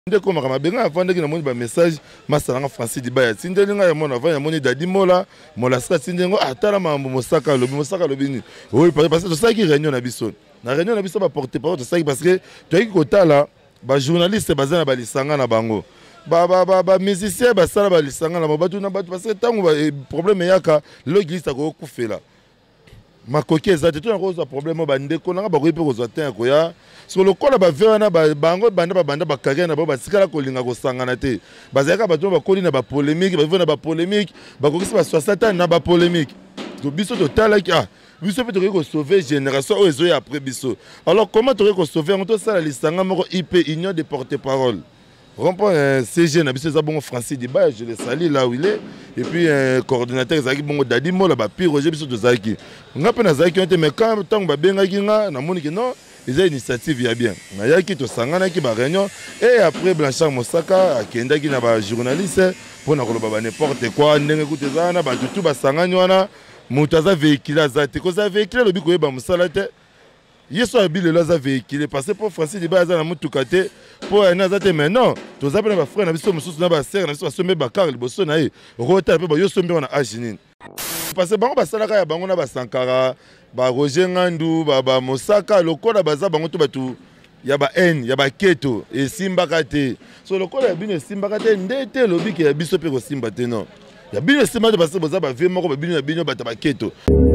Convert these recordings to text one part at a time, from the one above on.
Ndeko makambenga avanda ki na moni ba message masalanga Francis Dibaya tindelinga ya mona avanda moni dadi mola mola sika tindengo atala mambo mosaka lobi ni oui parce que to saki réunion na biso ba porter parole to saki parce que to yiki kotala ba journaliste bazana ba lisanga na bango ba musicien ba sala ba lisanga na batu na batu parce que tango problème yaka lo glissa ko kufela makoki ezate to na ko problème ba ndeko na ba ko pe ko zotin ko ya sur le col ba vena ba bango banda ba kage na ba sikala ko linga ko sangana te bazaka ba to ba koli na ba polémique ba vena ba polémique ba ko ba 60 ans na ba polémique to biso to tala ki biso peut ko sauver génération o ezo après biso alors comment to ko sauver on to sala lisanga moko IP union de porte-parole rond-point CG na biso za bongo Francis Dibaya je le salue là où il est et puis coordinateur Zaki bongo Dadi Mola ba pire Roger biso to Zaki ngape na Zaki on te mais quand tant ba benga kinga na moni que non ils ont une initiative ya bien na yaki to sangana ki ba réunion et après Blanchard Mosaka akenda ki na ba journaliste pour na koloba ba n'importe quoi ndenge kutezana ba tutu ba sangani wana mutaza véhicule azate ko za véhicule lobi ko ba musala te yeso abile la za véhicule parce pour Francis Dibaya za na mutuka te pour na za te mais non to za na ba frère na biso mususu na ba sœur na biso asombe ba car liboso na ye rota pe ba yo sombe wana aginin parce que bango basalaka ya bango na ba Sankara ba Roger Ngandu ba Mosaka lokola baza bango to batu ya ba haine ya ba keto et simbaka te so lokola ya bino simbaka te ndete lobi ke ya biso pe ko simba te non ya bino simba te parce que baza ba vie moko ba bino ya bino bata ba keto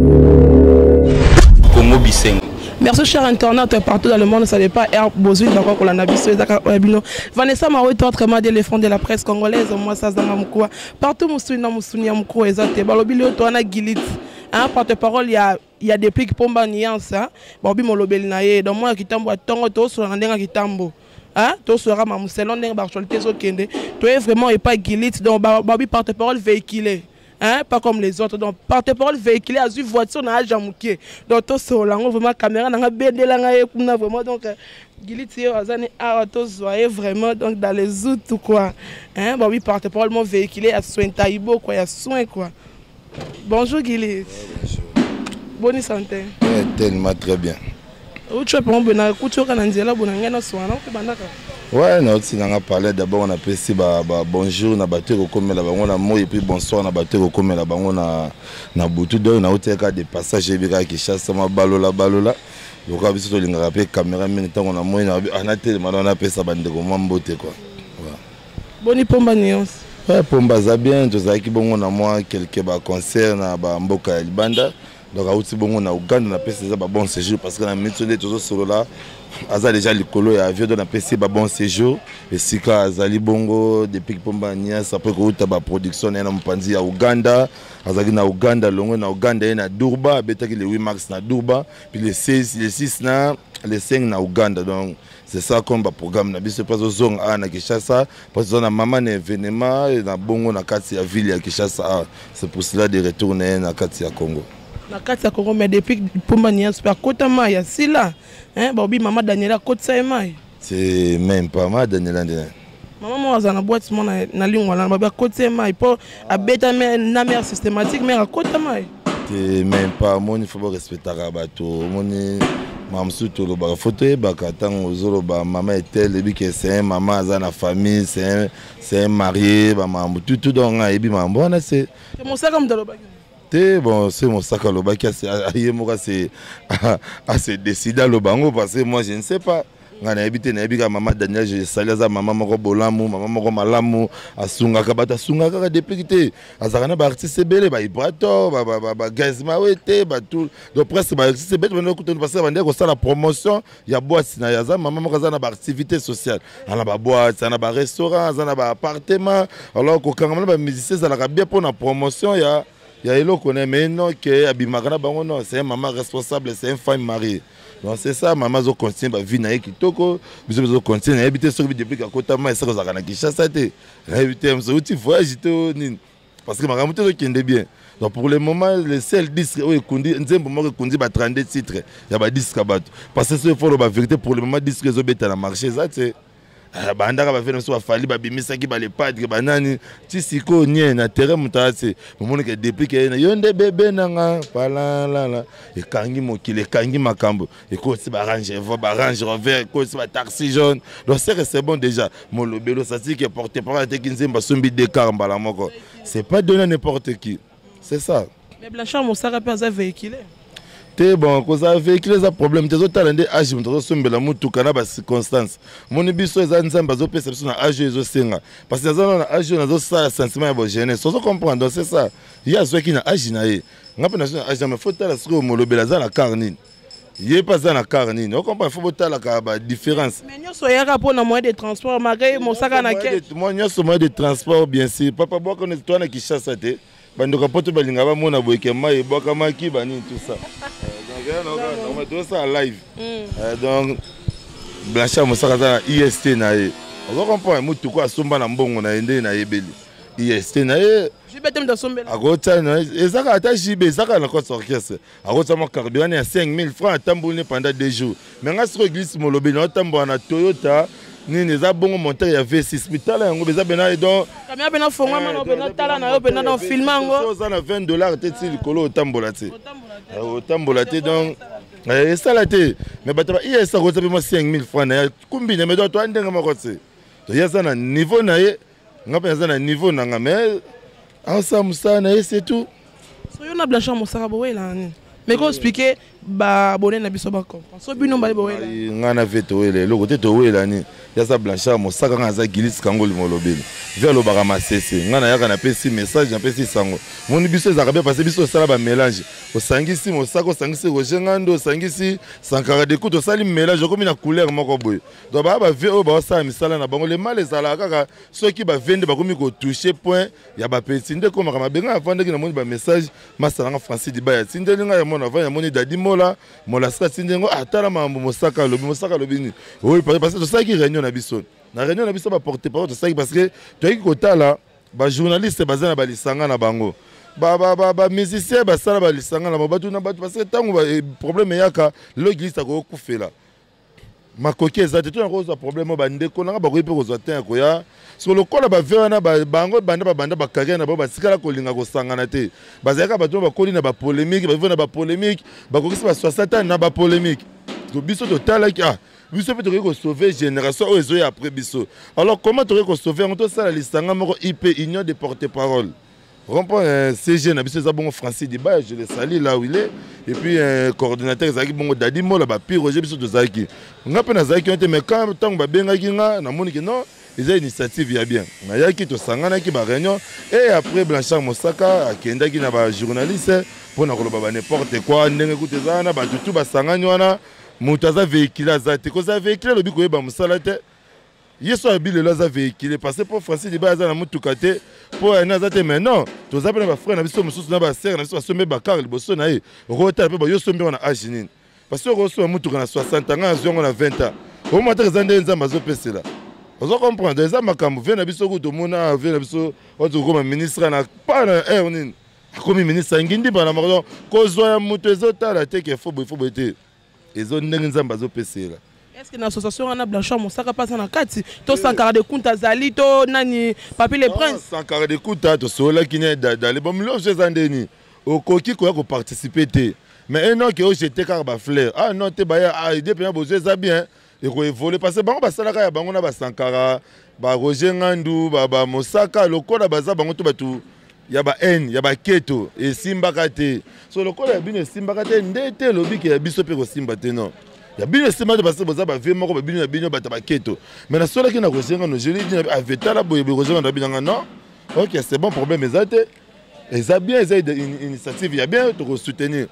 Congo Bisengo. Merci chers internautes partout dans le monde, ça n'est pas Air Bozui d'accord pour la Nabiso Vanessa Maroui autrement d'éléphant de la presse congolaise moi ça dans mukwa partout musuni mukwa ezate balobili to na gilit hein porte-parole il y a des pics pomba nuance hein bobi molobeli na ye donc moi kitambo atongo to so na ndenga kitambo hein to sera ma muselon ndenga barcholté zo kende to est vraiment et pas gilit donc bobi porte-parole véhiculé. Hein, pas comme les autres. Donc, porte-parole véhiculé à une voiture dans la jamouké. Donc, tout ça, vraiment, caméra, dans la BD, vraiment, donc, Giliti, vraiment, donc, dans les autres, tout quoi. Hein, bon, oui, porte-parole véhiculé à soin taïbo, quoi, à soin, quoi. Bonjour, Giliti. Bonne santé. Tellement très bien. Où tu es pour un bon accueil, ouais, non, si on a parlé d'abord, on a apprécié bonjour, on a battu au commun là-bas, on a mot et puis bonsoir, on a battu au commun là-bas, on a boutu d'eux, on a été cas des passages qui chassent ma balola. Donc, on a vu sur les caméras, on a mot, on a tellement, on a appelé ça bande de mamboté quoi. Boni pomba nions. Ouais, pomba ça bien, tout ça qui bon, on a moi quelques concerts, na mboka Libanda. Donc, on a Ouganda, on a appelé ça bon séjour parce que la méthode de tout ça là. Aza déjà likolo ya avion de na PC ba bon séjour et sika azali bongo depuis pomba nias après ko uta ba production na mpanzi ya Uganda azali na Uganda longo na Uganda na Durba betaki le 8 mars na Durba puis le 6 na le 5 na Uganda donc c'est ça comme ba programme na biso pas zong a na Kinshasa parce que na maman na événement na bongo na kati ya ville ya Kinshasa c'est pour cela de retourner na kati ya Congo. Na kati ya Congo mais depuis pomba nias pa kota ma ya sila. Hein, Bobby, maman Daniela, côte ça c'est même pas ma Daniela. Maman, moi, dans la boîte, mon na ligne, on a côte ça pour à bêta na mère systématique, mais à côte maï. C'est même pas mon il faut respecter Rabato. Mon maman surtout le bar photo et bakatang aux autres maman était le que c'est maman dans la famille, c'est un marié, maman tout donc et puis maman bon c'est mon sac comme dans le bac. Bon, c'est mon sac à l'oba qui c'est décidé à l'obango parce que moi je ne sais pas. On a habité à maman Daniel, je salue à maman Moko Bolamu, maman Moko Malamu, à Sungaka, Sungaka député. À Zarana, artiste belé, Ibrato, Gazma, tout. Donc presque, c'est bête, on écoute parce que la promotion, il y a boîte, il y a maman Mokazana, activité sociale. On a boîte, on a restaurant, on a appartement. Alors, quand on a musicien, ça a bien pour la promotion, il y a. Il y a un connaît mais non que Abimagana non c'est une maman responsable, c'est une femme mariée. Donc c'est ça maman zo continue ba vie na kitoko, biso continue habiter sur depuis ka kota ma ça ka na Kinshasa te. Habiter so tu voyage to nini parce que maman to kende bien. Donc pour le moment le seul disque o ekundi nzembo moko ekundi ba 32 titres, il y a ba disque bato. Parce que ce faut la vérité pour le moment disque zo beta na marché ça c'est bandaka bafele so bafali babimisaki balepatre banani ti siko nie na terrain mutase momoni ke depuis ke na yonde bebe nanga palalala ekangi mokili ekangi makambo ekosi barange revers ekosi bataxi jaune donc c'est bon déjà molobelo ça dit que porte parole te kinzemba sombi décar mbala moko c'est pas donné à n'importe qui c'est ça mais Blanchard Moussaka peut avoir véhiculé. T'es bon, quand ça véhicule ça problème, t'es autant l'un des âges, mais t'es sombé la moutou kana bas circonstances. Mon ébisso est un ensemble baso perception à âge et zo senga. Parce que dans un âge on a ça sentiment de jeunesse. Sans comprendre, donc c'est ça. Il y a ceux qui n'a âge naé. On a pas nation âge mais faut t'aller sur le belaza la carnine. Il est pas dans la carnine. On comprend faut t'aller la différence. Mais nous soyons rapport dans moyen de transport, malgré Moussaka na quête. Moi nous sommes moyen de transport bien sûr. Papa bois qu'on est toi na qui chasse à te. Bando kapoto balinga ba mona boyeke mai boka maki bani tout ça. On va tout ça en live. Donc Blanchard Moussaka za IST na ye. On comprend mutu ko asomba na mbongo na ende na yebeli. IST na ye. Je vais te sombela. Agota na ezaka ata jibe ezaka na côte orchestre. Agota mo carburant ya 5000 francs atambulne pendant 2 jours. Mais ngasiko glisse molobi na tambo na Toyota. Ni za bongo monteur ya V6 mitala yango beza bena donc kamia bena fonga mana bena tala na yo bena dans filmango ça na $20 teti likolo tambola te tambola te donc ça la te mais bataba il ça ko mo 5000 francs na kumbine mais toi ndenga mako te to ya ça na niveau na ye ngapa ça na niveau na nga mais ensemble ça na c'est tout so yo na Blanchard Moussaka bo wela ni mais ko expliquer ba bonne na biso ba comprendre so bino ba wela ngana veto wela le côté to wela ni ya sa Blanchard Moussaka ngaza gilis kango limolobeli vers le baramasese ngana yaka na pesi message na pesi sango moni biso ezaka bien parce biso sala ba mélange osangisi Moussaka osangisi Roger Ngando osangisi Sankara de Couto sali mélange comme na couleur moko boy donc ba VO ba sa misala na bango le mal ezala kaka ceux qui ba vendre ba komi ko toucher point ya ba pesi nde ko makama benga avande ki na moni ba message masala nga Francis Dibaya sindelinga ya mona va ya moni Dadi Mola mola ska sindengo atala mambo Moussaka lobi ni oui parce que ça qui réunion na biso na réunion na biso ba porter parole de ça parce que tu as kota là ba journaliste bazana ba lisanga na bango ba musicien ba sala ba lisanga na batu na batu parce que tango problème yaka logiste ko kufela makoki ezate to na ko problème ba ndeko na ba ko ipe ko zata ko ya sur le kola ba vena ba bango banda ba carrière na ba sikala ko linga ko sangana te bazaka bato ba koli na ba polémique ba vena ba polémique ba ko kisi ba 60 ans na ba polémique to biso to tala ki biso peut te sauver génération ou ezo après biso alors comment tu peux sauver on to ça la lisanga moko IP union de porte-parole rempont CG na biso za bongo Francis Dibaya je le salue là où il est et puis coordinateur Zaki bongo Dadi Mola ba pi Roger biso to Zaki ngape na Zaki on te mais quand tant ba benga ki nga na moni ki non ils ont initiative ya bien na yaki to sangana ki ba réunion et après Blanchard Moussaka akenda ki na ba journaliste pour na koloba ba n'importe quoi ndenge kutezana ba tutu ba sangani wana mutaza véhicule azate ko za véhicule lobi ko ba musala te yeso abile lo za véhicule parce que pour Francis Dibaya za na mutuka te pour na azate mais non to za pe na ba frère na biso mususu na ba sœur na biso sombe ba car liboso na ye rota pe ba yo sombe wana âge nini parce que roso mutuka na 60 ans azongo na 20 ans au moins te zande nzamba zo pesela ozo comprendre eza makambo ve na biso ko to mona ve na biso ozo ko ministre na pas na nini comme ministre ngindi bana mako ko zo ya mutu ezotala te ke faut te ezo ndenge nzamba zo pesela est-ce que l'association ana Blanchard Moussaka passe na kati to Sankara de Kunta zali to nani Papi le Prince Sankara de Kunta to sola kine dans les bons loges andeni okoki ko participer te mais non que o jeter car ba fleur non te ba ya idée pe bozo za bien et ko évoluer parce que bango ba salaka ya bango na ba Sankara ba Roger Ngando ba Moussaka lokola baza bango to batu ya ba N ya ba keto et simba kate so lokola ya bino simba kate ndete lobi ke ya biso pe ko simba te non ya bino simba de parce que boza ba vie moko ba bino bata ba keto mais na sola ki na Roger Ngando je lui dis aveta la boye Roger Ngando binanga non OK c'est bon problème ezate eza bien eza une initiative ya bien to soutenir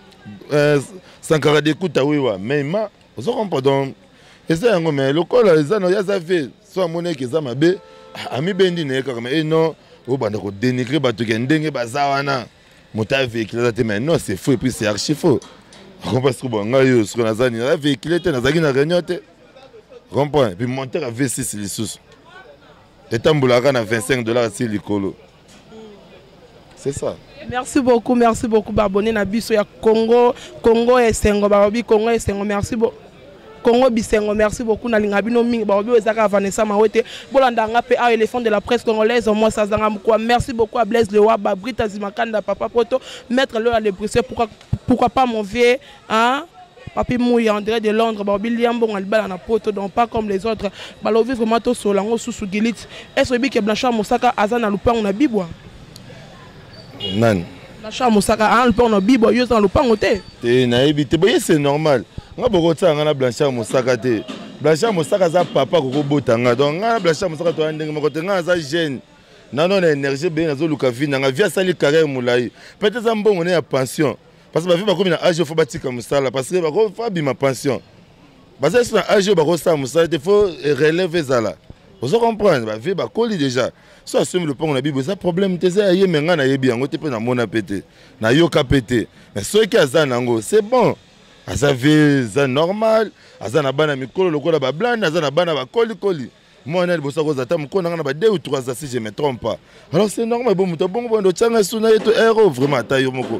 Sankara de Couta wiwa mais ma ozo comprendre eza yango mais lokola eza no ya za fait so moneke eza mabe ami bendi ne kaka mais non au bande ko dénigrer bato ke ndenge baza wana mota véhicule te mais non c'est faux et puis c'est archi faux parce que bon ngayo ce qu'on a zani la véhicule te nazaki na réunion te comprends puis monter à V6 les sous etambulaka na $25 si likolo c'est ça. Merci beaucoup babonné na biso ya Congo et Sengo barobi Congo et Sengo merci beaucoup. Congo Bisengo, merci beaucoup. Nalinga bino mingi ba obi ezaka Vanessa Mawete. Bolanda nga pe a éléphant de la presse congolaise moi ça zanga mukwa. Merci beaucoup à Blaise Lewa, ba Brita Zimakanda, Papa Poto, mettre le à l'épressé pourquoi pas mon vieux hein Papi Mouy André de Londres, William Bon Albala na poto donc pas comme les autres. Balovi vraiment to solango sous gilit. Est-ce que Blanchard Moussaka azana lupang na bibwa? Non. Blanchard Moussaka a lupang na bibwa yo dans lupang oté. Té na ebité boye c'est normal. Nga bokota nga na Blanchard Moussaka té. Blanchard Moussaka za papa ko botanga donc nga Blanchard Moussaka to ndenge makote nga za jeune. Nano na énergie bien nazo luka vie nga via sali carrière moulai. Peut-être za mbongo na pension. Parce que ma vie va comme une âge, il faut bâtir comme ça, parce que il faut ma pension. Parce que c'est un âge, il faut relever ça là. Vous comprenez, ma vie va coller déjà. Si on assume le pont, on a Bible, ça problème, tu sais, il y a maintenant, il y a bien, on te peut na mona pété, na yoka pété. Mais ceux qui ont ça nango, c'est bon. Ça vie, c'est normal. Ça na bana mikolo, le kola ba blanc, ça na bana ba koli. Moi, on a le bossa cause d'attendre, on a 2 ou 3 ans si je ne me trompe pas. Alors c'est normal, bon, bon, tchanga suna et héros vraiment taille moko.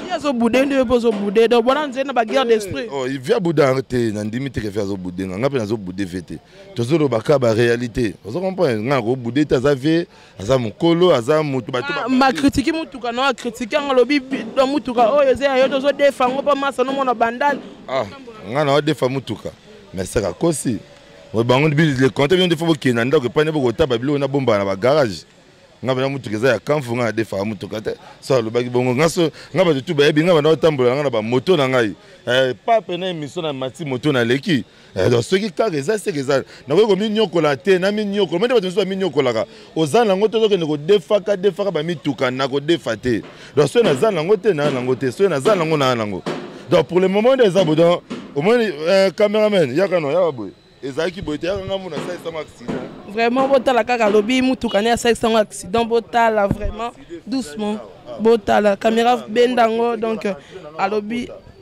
Oh, il vient bouder arrêter, n'andimi te faire bouder, n'anga pe nazo bouder vete. Tozo lo baka ba réalité. Vous comprenez? Nga ko bouder tazavé, aza mukolo, aza mutu bato ba. Ma critique mutuka no critiquer ngalobi do mutuka oh yeze ayo tozo défendre pas massa no mona bandal. Ah, nga na défendre mutuka. Mais c'est ka kosi. O bango le compte bien de faut que nanda ko pane boko taba bilo na bomba na ba garage. Nga bana mutu keza ya kamfu nga defa mutu kate so lo bagi bongo ngaso nga ba tutu ba ebi nga bana otambola nga ba moto na ngai pa pena mission na mati moto na leki donc ce qui ka keza c'est keza na ko minyoko la te na minyoko mende ba tuso minyoko la ka ozana ngoto to ke ko defa ba mituka na ko defa te donc so na zana ngote na ngote so na zana ngona na ngo donc pour le moment des abodon au moins caméraman yakano ya boy ezaki boy te nga muna ça c'est un accident. Vraiment, botala kaka lobby mutukane à 500 accident botala vraiment doucement botala caméra bendango donc à lobby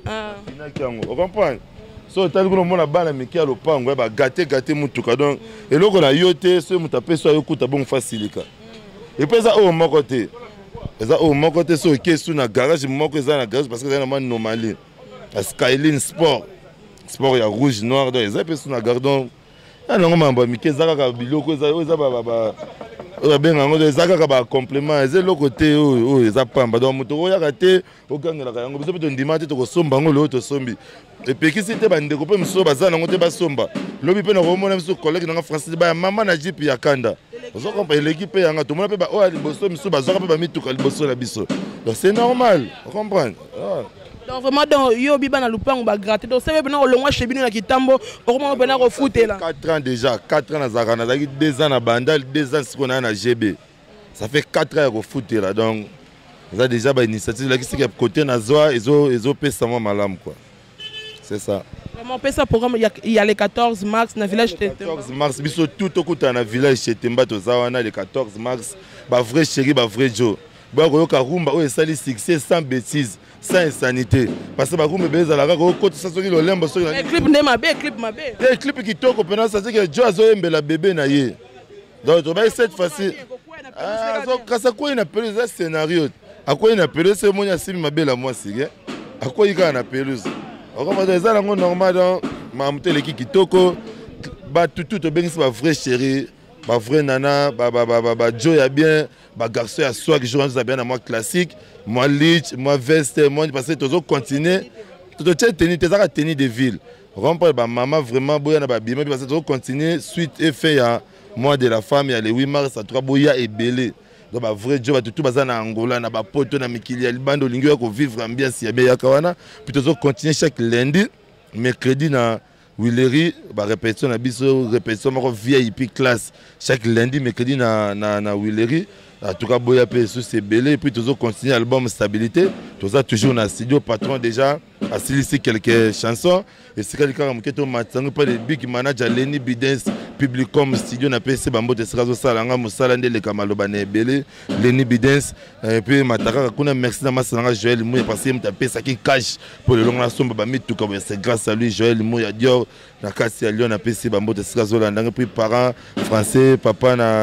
on comprend so tali ko mona bana miki à lopango ba gâté mutuka donc et loko na yote so mutape so yokuta bon facilika et puis ça au mon côté ça au mon côté so kesu na garage moko za na garage parce que ça na normalé à Skyline Sport ya rouge noir donc ça peut na gardon. Ah non, mais Mickey Zaka biloko eza ba benga ngo ezaka ka ba complément eze le côté eza pamba donc moto oya kate okangela ka yango biso to ndima te to kosomba ngo lo to sombi et puis ki c'était ba ndeko pe mso bazana ngo te ba somba lobi pe na ko mona mso collègue na Francis ba mama na jipi ya kanda ozo comprendre l'équipe yanga to mona pe ba o ali boso mso bazaka pe ba mituka liboso la biso donc c'est normal on comprend. Donc vraiment dans yo biba na lupango ba gratter donc c'est bien on longwa chez bino na kitambo comment on peut fouter là 4 ans déjà 4 ans na zakana zaki 2 ans na bandal 2 ans qu'on a na GB ça fait 4 ans qu'on fouter là donc ça déjà ba initiative là qui c'est côté na zoa ezo pesa moi malam quoi c'est ça vraiment pesa programme il y a les 14 mars na village 14 mars biso tout okuta na village Chetemba to zawana le 14 mars ba vrai chéri ba vrai Joe ba ko yoka rumba o esali succès sans bêtise sans insanité parce que bakumbe beza la ko koto ça soki lo lembo soki na clip ne mabe le clip qui toko pena ça c'est que Joe azoembe la bébé na ye donc to ba cette fois-ci ah so kasa ko ina peluze scénario akoyi na peluze monya simi mabela moi sige akoyi ka na peluze okoma za la ngo normal donc mamtele ki kitoko ba tout to bengisi ba vrai chéri ba vrai nana ba Joe ya bien ba garçon ya soir qui joue bien à moi classique moi lich moi veste moi parce que toujours continuer tout tenir tes tenir de ville rompre ba maman vraiment boya na ba bima parce que toujours continuer suite et fait ya moi de la femme ya le 8 mars à 3 boya et belé donc ba vrai Joe ba tout bazana Angola na ba poto na mikili ya libando lingi ko vivre ambiance ya bien ya kawana puis toujours continuer chaque lundi mercredi na Willery, répétition na biso répétition mako VIP classe chaque lundi mercredi na Willery en tout cas boya pe sous c'est belé et puis toujours continuer album stabilité tout ça toujours na studio patron déjà a ici quelques chansons et c'est quelqu'un qui est au matin pas le big manager Lenny Bidens Publicom studio na PC bambo te sera zo sala nga musala ndele kamaloba na belé Lenny Bidens et puis mataka kuna merci na masanga Joël Mouya parce que mtapé ça qui cache pour le long la somba ba mituka c'est grâce à lui Joël Mouya Dior na kasi ya Lyon na PC bambo te sera zo la ndanga puis parents français papa na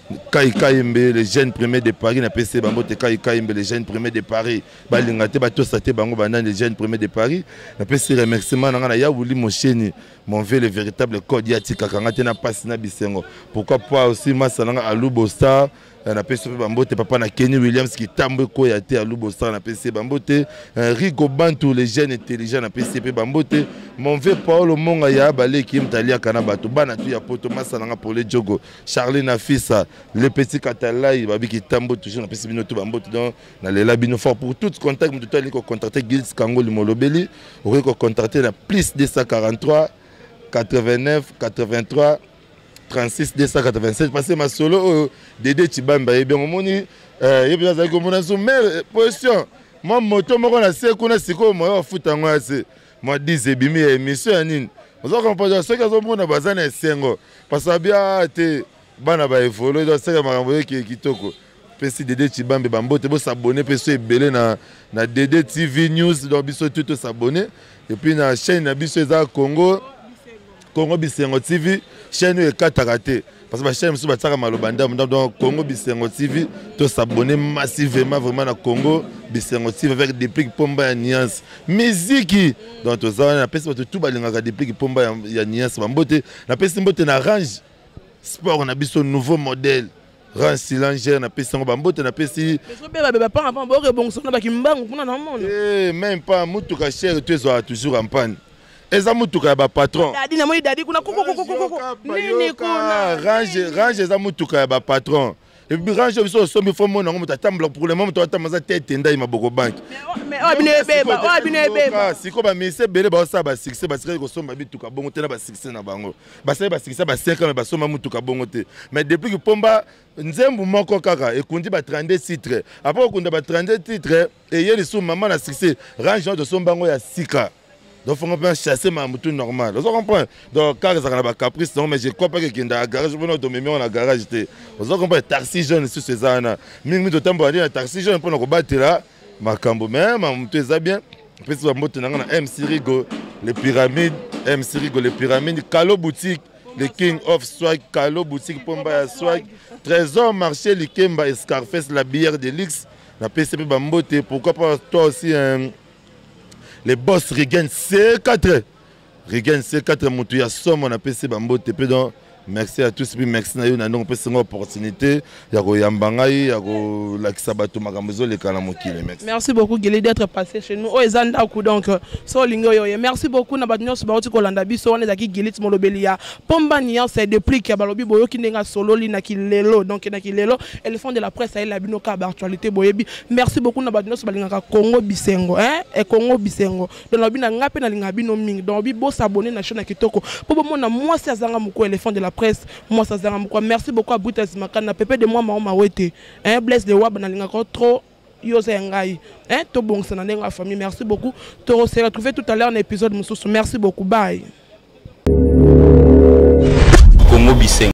Kai Kaimbe, les jeunes premiers de Paris, na PC Bambote Kai Kaimbe, les jeunes premiers de Paris, balingate bato sate bango banan les jeunes premiers de Paris, na PC remerciement na ya wuli mosheni, mon vieux le véritable code yatika kangate na passe na bisengo. Pourquoi pas aussi masalanga Alubo Star, na PC Bambote papa na Kenny Williams qui tambe ko ya te Alubo Star na PC Bambote, Rigo Bantu les jeunes intelligents na PC Bambote, mon vieux Paolo Monga ya balé qui mtalia kana bato bana tu ya poto masalanga pour les Jogo, Charlie Nafisa le petit Katalaï, babi qui tambo toujours na pesi bino to bambote donc na lela bino fort pour tout contact de toi ko contacter Gilles Kango Limolobeli, ou ko contacter na plus 243 89 83 36 287 passer ma solo Dédé Chibamba et bien moni et bien ça comme on a sous mère position moi moto moko na se kuna siko moi futa ngwa se moi 10 ebimi émission nini on va comprendre ce que zo mona bazana esengo parce que bien te bana ba évoluer donc c'est makambo kitoko pesi Dédé Chibamba bambote bo s'abonner peso ebele na Dédé TV News donc biso tout s'abonner et puis na chaîne na biso za Congo Bisengo TV chaîne e katakate parce que la chaîne sur bataka malobanda donc Congo Bisengo TV to s'abonner massivement vraiment na Congo Bisengo TV avec des pics pomba ya nuance musique donc to ça na pesi tout balinga des pics pomba ya nuance bambote na pesi mbote na range sport on a biso nouveau modèle Range Silanger na pesi bambote na pesi même pas mutuka cher tu es toujours en panne eza mutuka ba patron range eza mutuka ba patron et puis range biso so mi fo mona ngo mutatamble pour le moment to atamaza tete ndai maboko bank mais siko ba mise bele ba sa ba succès ba sika ko somba bituka bongo te na ba succès na bango ba sa ba succès ba 5 ans ba soma mutuka bongo te mais depuis que pomba nzembu moko kaka ekundi ba 32 titres après okunda ba 32 titres et yeli sou maman na succès range de somba ngo ya sika. Donc, il faut chasser ma moto normale. Vous comprenez? Donc, quand ça a caprice, non, mais je crois pas qu'il y a un garage. Je vais me mettre dans garage. Vous comprenez? Taxi jaune sur ces années. Mais de temps, on va taxi jaune pour nous battre là. Ma cambo, mais ma moto est bien. Puis, on va monter dans MC Rigo, les pyramides. MC Rigo, les pyramides. Calo Boutique, le King of Swag. Calo Boutique, Pomba Swag. Trésor Marché, le Kemba Scarface, la bière de Lix. La PCP Bambote. Pourquoi pas toi aussi les boss Regain C4. Regain C4, Moutouya Somme, on a PC Bambote. Merci à tous, merci à nous, on peut une opportunité. Merci beaucoup, Guélé, d'être passé chez nous. Donc, merci beaucoup, Pomba Nian, c'est depuis qu'il y a Balobi Boyo qui n'est solo, donc ils font de la presse, ils ont actualité. Merci beaucoup, Congo Bisengo, et Congo Bisengo. Donc, donc, s'abonner à la chaîne Kitoko. Pour moi, c'est éléphant de la presse, moi ça sert à quoi. Merci beaucoup à Brutus Makana, Pépé de moi ma wete, bless de wab na linga trop yose ngai, to bon ça na famille. Merci beaucoup. To se retrouver tout à l'heure dans l'épisode mususu. Merci beaucoup. Bye. Congo Bisengo.